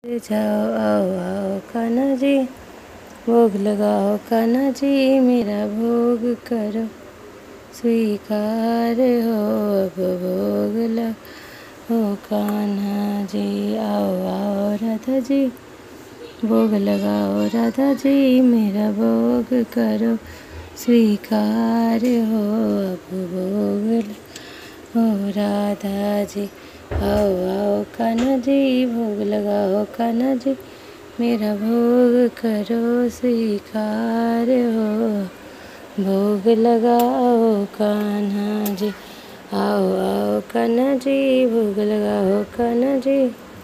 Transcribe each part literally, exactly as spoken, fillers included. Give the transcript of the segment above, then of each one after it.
जाओ आओ आओ कान्हा जी, भोग लगाओ कान्हा जी, मेरा भोग करो स्वीकार हो अब भोग लगाओ कान्हा जी। आओ आओ राधा जी, भोग लगाओ राधा जी, मेरा भोग करो स्वीकार हो अब भोग लगाओ राधा जी। आओ आओ कान्हा जी, भोग लगाओ कान्हा जी, मेरा भोग करो स्वीकार हो भोग लगाओ कान्हा जी। आओ आओ कान्हा जी, भोग लगाओ कान्हा जी,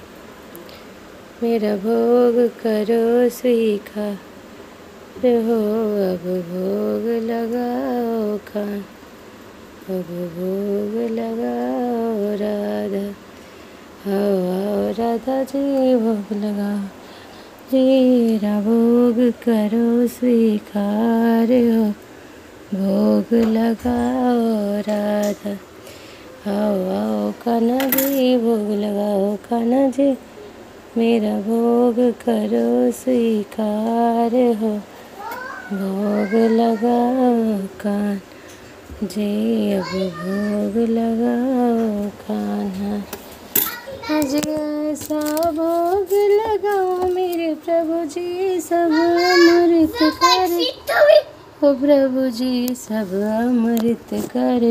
मेरा भोग करो स्वीकार हो अब भोग लगाओ कान्हा, अब भोग लगाओ राधा। आओ आओ राधा जी, भोग लगाओ जी, मेरा भोग करो स्वीकार हो भोग लगाओ राधा। आओ आओ कान्हा जी, भोग लगाओ कान्हा जी, मेरा भोग करो स्वीकार हो भोग लगाओ कान्हा जी, अब भोग लगाओ कान्हा। आज ऐसा भोग लगाओ मेरे प्रभु जी, सब अमृत कर ओ प्रभु जी, सब अमृत कर।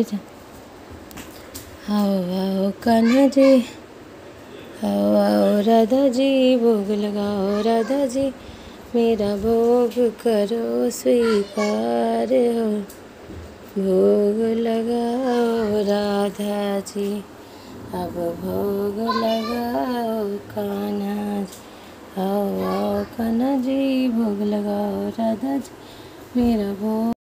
आओ आओ कान्हा जी, आओ आओ राधा जी, भोग लगाओ राधा जी, मेरा भोग करो स्वीकार हो भोग लगाओ राधा जी। अब भोग लगाओ कान्हा जी। आओ आओ कान्हा जी, भोग लगाओ राधा जी, मेरा भोग